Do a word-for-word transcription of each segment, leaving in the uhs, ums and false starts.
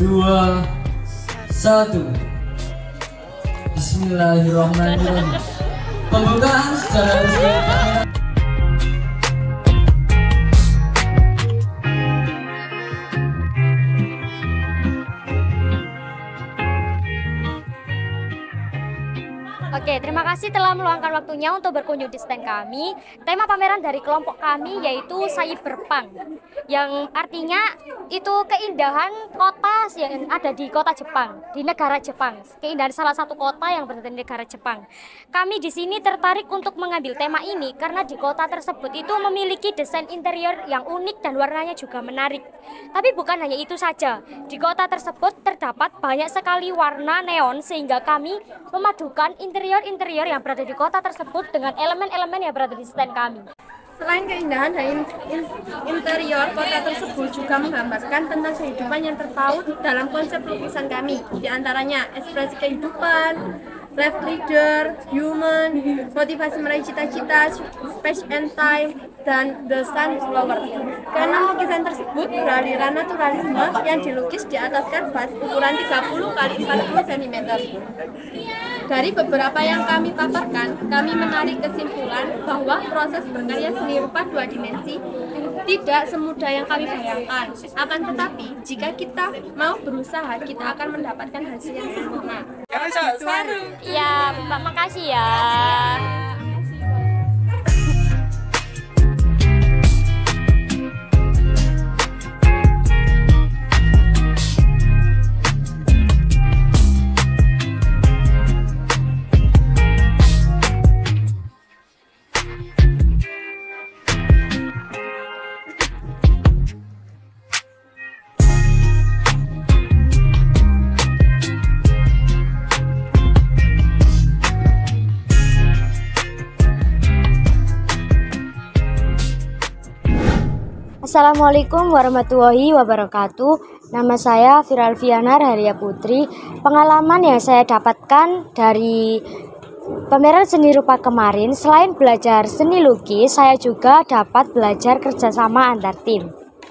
dua, satu. Bismillahirrahmanirrahim. Pembukaan secara resmi. Oke, terima kasih telah meluangkan waktunya untuk berkunjung di stand kami. Tema pameran dari kelompok kami yaitu Cyberpunk, yang artinya itu keindahan kota yang ada di kota Jepang, di negara Jepang. Keindahan salah satu kota yang berada di negara Jepang. Kami di sini tertarik untuk mengambil tema ini karena di kota tersebut itu memiliki desain interior yang unik dan warnanya juga menarik. Tapi bukan hanya itu saja. Di kota tersebut terdapat banyak sekali warna neon sehingga kami memadukan interior-interior yang berada di kota tersebut dengan elemen-elemen yang berada di stand kami. Selain keindahan dan interior, kota tersebut juga menggambarkan tentang kehidupan yang terpaut dalam konsep lukisan kami. Di antaranya ekspresi kehidupan, life leader, human, motivasi meraih cita-cita, space and time, dan the sunflower. Karena lukisan tersebut beraliran naturalisme yang dilukis di atas kanvas ukuran tiga puluh kali empat puluh sentimeter. Dari beberapa yang kami paparkan, kami menarik kesimpulan bahwa proses berkarya seni rupa dua dimensi tidak semudah yang kami bayangkan. Akan tetapi, jika kita mau berusaha, kita akan mendapatkan hasil yang sempurna. Ya, Mbak, makasih ya. Assalamualaikum warahmatullahi wabarakatuh. Nama saya Firalviana Rahalia Putri. Pengalaman yang saya dapatkan dari pameran seni rupa kemarin, selain belajar seni lukis, saya juga dapat belajar kerjasama antar tim.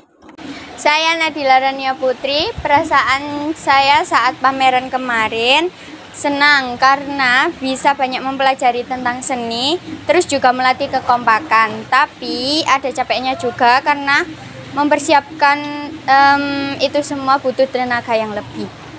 Saya Nadila Rania Putri. Perasaan saya saat pameran kemarin senang karena bisa banyak mempelajari tentang seni, terus juga melatih kekompakan. Tapi ada capeknya juga karena mempersiapkan um, itu semua butuh tenaga yang lebih.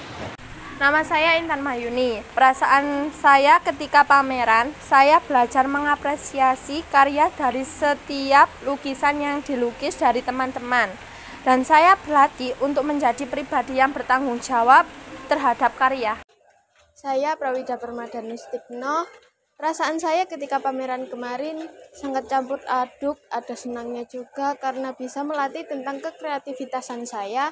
Nama saya Intan Mayuni. Perasaan saya ketika pameran, saya belajar mengapresiasi karya dari setiap lukisan yang dilukis dari teman-teman. Dan saya berlatih untuk menjadi pribadi yang bertanggung jawab terhadap karya. Saya Prawida Permadani Stigno. Perasaan saya ketika pameran kemarin sangat campur aduk, ada senangnya juga karena bisa melatih tentang kekreativitasan saya.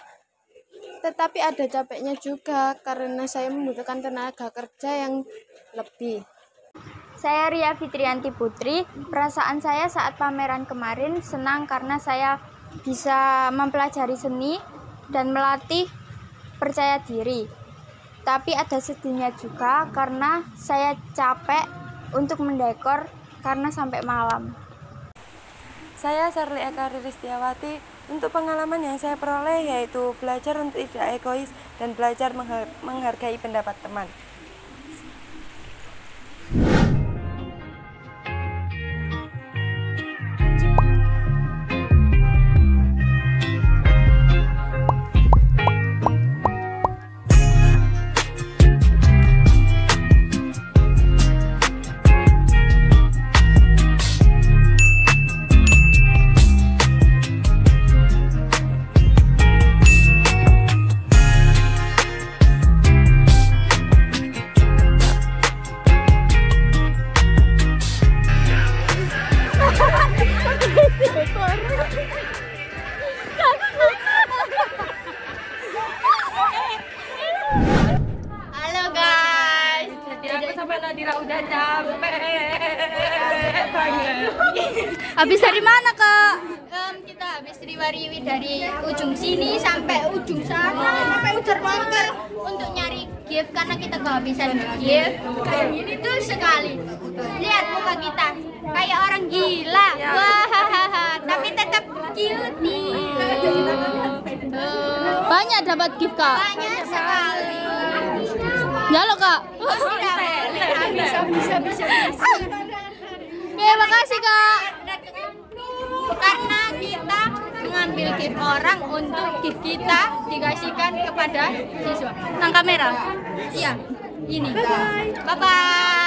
Tetapi ada capeknya juga karena saya membutuhkan tenaga kerja yang lebih. Saya Ria Fitrianti Putri. Perasaan saya saat pameran kemarin senang karena saya bisa mempelajari seni dan melatih percaya diri. Tapi ada sedihnya juga karena saya capek untuk mendekor karena sampai malam. Saya Sherly Eka Riristiawati. Untuk pengalaman yang saya peroleh yaitu belajar untuk tidak egois dan belajar menghargai pendapat teman. Halo guys, jadi aku sampai Nadira udah capek banget. habis dari mana kak? Um, kita habis riwa-riwi dari ujung sini sampai ujung sana, sampai ujung Mangker untuk nyari gift karena kita kehabisan gift. Ini tuh sekali. Lihat muka kita kayak orang gila. Wah, tapi tetap cutie. Banyak dapat gift kak. Banyak Nyalo kak. Bisa, bisa, bisa. Oke, makasih kak. Karena kita mengambil gift orang untuk gift kita dikasihkan kepada siswa. Nang kamera. Iya, ini. Bye bye. Bye bye.